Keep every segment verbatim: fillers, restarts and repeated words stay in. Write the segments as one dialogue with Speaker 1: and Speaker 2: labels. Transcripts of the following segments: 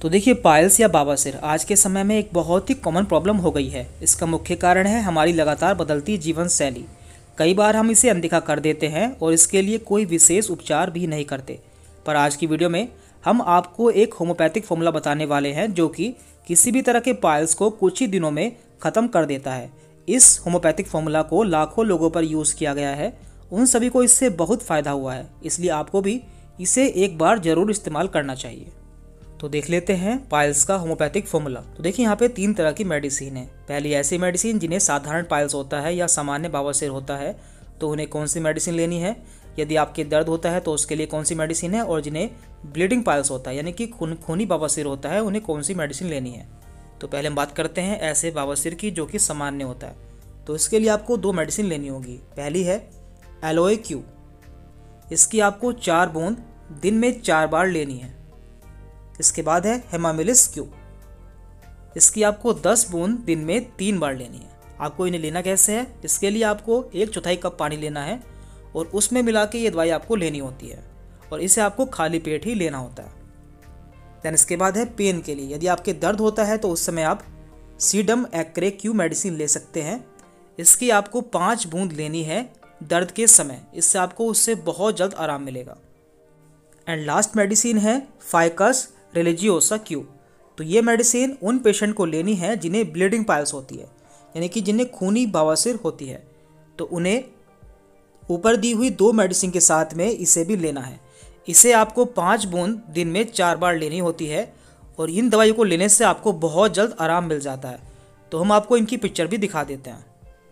Speaker 1: तो देखिए, पाइल्स या बवासीर आज के समय में एक बहुत ही कॉमन प्रॉब्लम हो गई है। इसका मुख्य कारण है हमारी लगातार बदलती जीवन शैली। कई बार हम इसे अनदेखा कर देते हैं और इसके लिए कोई विशेष उपचार भी नहीं करते। पर आज की वीडियो में हम आपको एक होम्योपैथिक फॉर्मूला बताने वाले हैं जो कि किसी भी तरह के पाइल्स को कुछ ही दिनों में ख़त्म कर देता है। इस होम्योपैथिक फॉर्मूला को लाखों लोगों पर यूज़ किया गया है, उन सभी को इससे बहुत फ़ायदा हुआ है, इसलिए आपको भी इसे एक बार ज़रूर इस्तेमाल करना चाहिए। तो देख लेते हैं पाइल्स का होम्योपैथिक फॉर्मूला। तो देखिए, यहाँ पे तीन तरह की मेडिसिन है। पहली ऐसी मेडिसिन जिन्हें साधारण पाइल्स होता है या सामान्य बवासीर होता है, तो उन्हें कौन सी मेडिसिन लेनी है। यदि आपके दर्द होता है तो उसके लिए कौन सी मेडिसिन है, और जिन्हें ब्लीडिंग पाइल्स होता है यानी कि खून खूनी बवासीर होता है, उन्हें कौन सी मेडिसिन लेनी है। तो पहले हम बात करते हैं ऐसे बवासीर की जो कि सामान्य होता है। तो इसके लिए आपको दो मेडिसिन लेनी होगी। पहली है एलोए क्यू। इसकी आपको चार बूंद दिन में चार बार लेनी है। इसके बाद है हेमामिलिस क्यू। इसकी आपको दस बूंद दिन में तीन बार लेनी है। आपको इन्हें लेना कैसे है, इसके लिए आपको एक चौथाई कप पानी लेना है और उसमें मिला के ये दवाई आपको लेनी होती है, और इसे आपको खाली पेट ही लेना होता है। देन इसके बाद है पेन के लिए। यदि आपके दर्द होता है तो उस समय आप सीडम एक्रे क्यू मेडिसिन ले सकते हैं। इसकी आपको पाँच बूंद लेनी है दर्द के समय, इससे आपको उससे बहुत जल्द आराम मिलेगा। एंड लास्ट मेडिसिन है फाइकस रिलीजियोसा क्यू। तो ये मेडिसिन उन पेशेंट को लेनी है जिन्हें ब्लीडिंग पाइल्स होती है, यानी कि जिन्हें खूनी बवासीर होती है, तो उन्हें ऊपर दी हुई दो मेडिसिन के साथ में इसे भी लेना है। इसे आपको पाँच बूंद दिन में चार बार लेनी होती है, और इन दवाइयों को लेने से आपको बहुत जल्द आराम मिल जाता है। तो हम आपको इनकी पिक्चर भी दिखा देते हैं।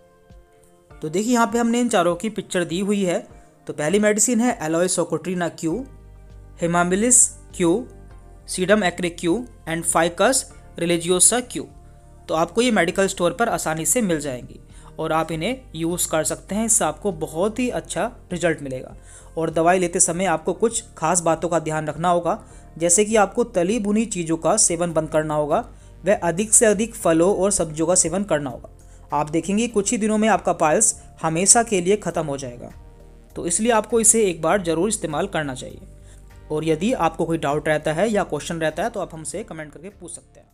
Speaker 1: तो देखिए, यहाँ पे हमने इन चारों की पिक्चर दी हुई है। तो पहली मेडिसिन है aloe socotrina Q, hamamelis Q, sedum acre Q and ficus religiosa Q. तो आपको ये मेडिकल स्टोर पर आसानी से मिल जाएंगी और आप इन्हें यूज़ कर सकते हैं। इससे आपको बहुत ही अच्छा रिजल्ट मिलेगा। और दवाई लेते समय आपको कुछ खास बातों का ध्यान रखना होगा, जैसे कि आपको तली भुनी चीज़ों का सेवन बंद करना होगा, व अधिक से अधिक फलों और सब्जियों का सेवन करना होगा। आप देखेंगे कुछ ही दिनों में आपका पाइल्स हमेशा के लिए ख़त्म हो जाएगा। तो इसलिए आपको इसे एक बार ज़रूर इस्तेमाल करना चाहिए। और यदि आपको कोई डाउट रहता है या क्वेश्चन रहता है तो आप हमसे कमेंट करके पूछ सकते हैं।